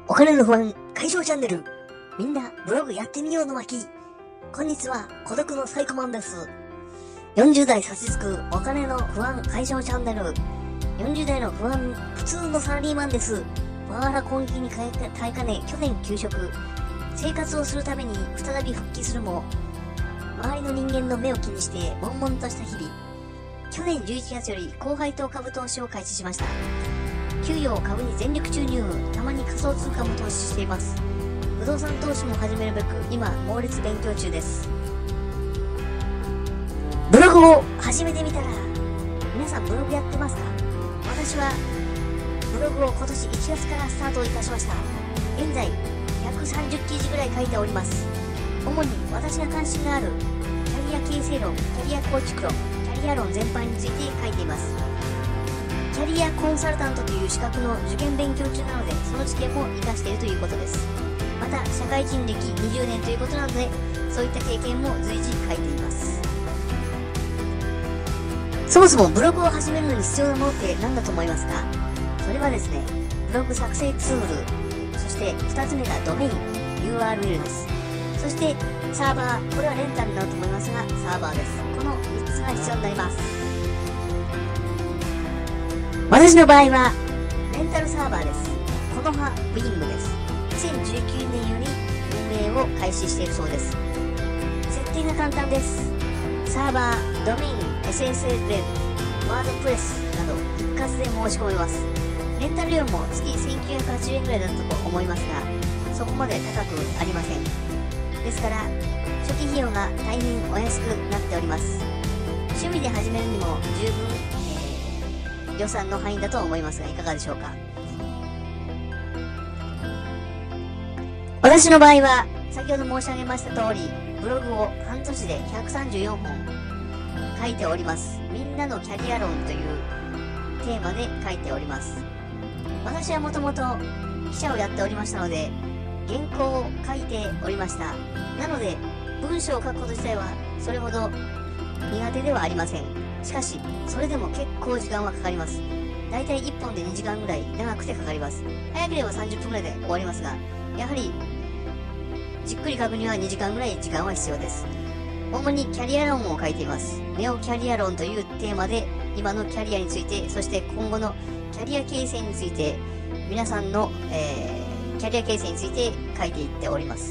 お金の不安解消チャンネル。みんなブログやってみようの巻。こんにちは、孤独のサイコマンです。40代差し着くお金の不安解消チャンネル。40代の不安、普通のサラリーマンです。パワハラ攻撃に耐えかね、去年休職。生活をするために再び復帰するも、周りの人間の目を気にして悶々とした日々。去年11月より高配当株投資を開始しました。給与を株に全力注入、たまに仮想通貨も投資しています。不動産投資も始めるべく今猛烈勉強中です。ブログを始めてみたら、皆さんブログやってますか？私はブログを今年1月からスタートいたしました。現在130記事ぐらい書いております。主に私が関心があるキャリア形成論、キャリア構築論、キャリア論全般について書いています。キャリアコンサルタントという資格の受験勉強中なので、その知見も活かしているということです。また社会人歴20年ということなので、そういった経験も随時書いています。そもそもブログを始めるのに必要なものって何だと思いますか？それはですね、ブログ作成ツール、そして2つ目がドメイン URL です。そしてサーバー、これはレンタルになると思いますがサーバーです。この3つが必要になります。私の場合はレンタルサーバーです。コノハウィングです。2019年より運営を開始しているそうです。設定が簡単です。サーバー、ドメイン、SSL でワードプレスなど一括で申し込めます。レンタル料も月1980円ぐらいだったと思いますが、そこまで高くありません。ですから初期費用が大変お安くなっております。趣味で始めるにも十分、予算の範囲だと思いますが、いかがでしょうか。私の場合は先ほど申し上げました通り、ブログを半年で134本書いております。みんなのキャリア論というテーマで書いております。私はもともと記者をやっておりましたので、原稿を書いておりました。なので文章を書くこと自体はそれほど苦手ではありません。しかしそれでも結構時間はかかります。だいたい1本で2時間ぐらい長くてかかります。早ければ30分ぐらいで終わりますが、やはりじっくり書くには2時間ぐらい時間は必要です。主にキャリア論を書いています。ネオキャリア論というテーマで今のキャリアについて、そして今後のキャリア形成について、皆さんの、キャリア形成について書いていっております。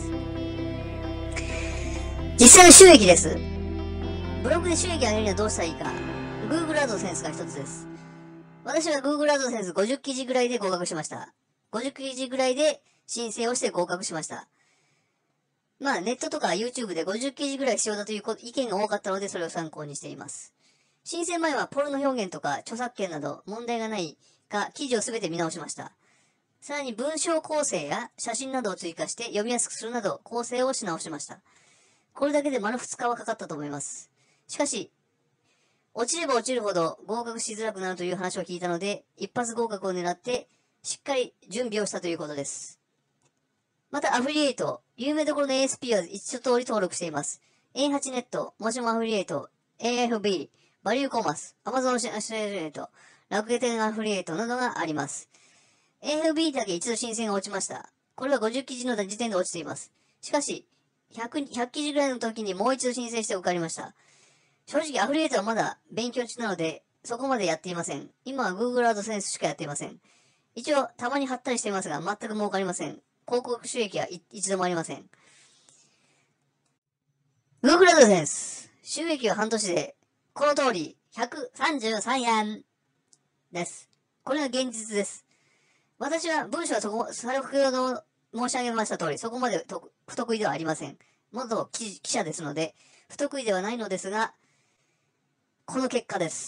実際の収益です。ブログで収益上げるにはどうしたらいいか。Google AdSense が一つです。私は Google AdSense 50記事ぐらいで合格しました。50記事ぐらいで申請をして合格しました。まあネットとか YouTube で50記事ぐらい必要だという意見が多かったので、それを参考にしています。申請前はポルノ表現とか著作権など問題がないか記事をすべて見直しました。さらに文章構成や写真などを追加して読みやすくするなど構成をし直しました。これだけで丸2日はかかったと思います。しかし、落ちれば落ちるほど合格しづらくなるという話を聞いたので、一発合格を狙ってしっかり準備をしたということです。またアフィリエイト、有名どころの ASP は一通り登録しています。A8 ネット、もしもアフィリエイト、AFB、バリューコマース、Amazon アフィリエイト、楽天アフィリエイトなどがあります。AFB だけ一度申請が落ちました。これは50記事の時点で落ちています。しかし、100記事ぐらいの時にもう一度申請して受かりました。正直アフィリエイトはまだ勉強中なので、そこまでやっていません。今は Google AdSense しかやっていません。一応、たまに貼ったりしていますが、全く儲かりません。広告収益は一度もありません。Google AdSense、収益は半年で、この通り、133円です。これが現実です。私は文章は先ほど申し上げました通り、そこまで不得意ではありません。元記者ですので、不得意ではないのですが、この結果です。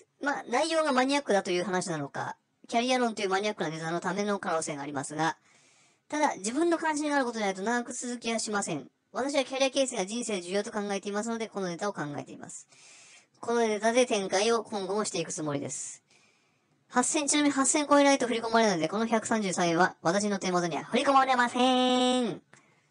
まあ、内容がマニアックだという話なのか、キャリア論というマニアックなネタのための可能性がありますが、ただ、自分の関心があることでないと長く続きはしません。私はキャリア形成が人生で重要と考えていますので、このネタを考えています。このネタで展開を今後もしていくつもりです。ちなみに8000超えないと振り込まれないので、この133円は私の手元には振り込まれません。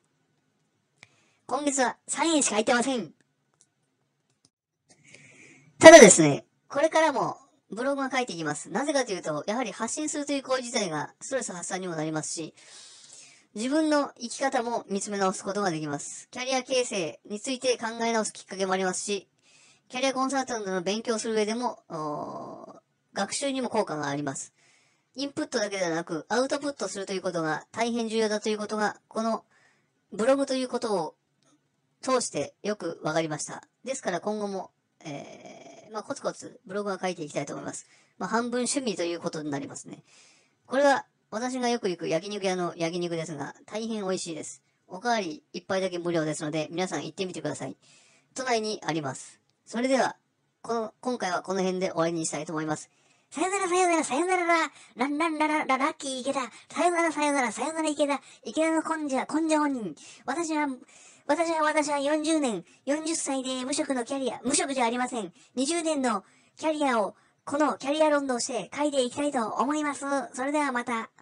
今月は3円しか入ってません。ただですね、これからもブログが書いていきます。なぜかというと、やはり発信するという行為自体がストレス発散にもなりますし、自分の生き方も見つめ直すことができます。キャリア形成について考え直すきっかけもありますし、キャリアコンサルタントの勉強する上でも、学習にも効果があります。インプットだけではなく、アウトプットするということが大変重要だということが、このブログということを通してよくわかりました。ですから今後も、コツコツブログは書いていきたいと思います。半分趣味ということになりますね。これは私がよく行く焼肉屋の焼肉ですが、大変美味しいです。おかわり一杯だけ無料ですので、皆さん行ってみてください。都内にあります。それでは、今回はこの辺で終わりにしたいと思います。さよならさよならさよならランランララララッキー池田。さよならさよならさよなら池田。池田の根性本人。私は40年、40歳で無職じゃありません。20年のキャリアを、このキャリア論として書いていきたいと思います。それではまた。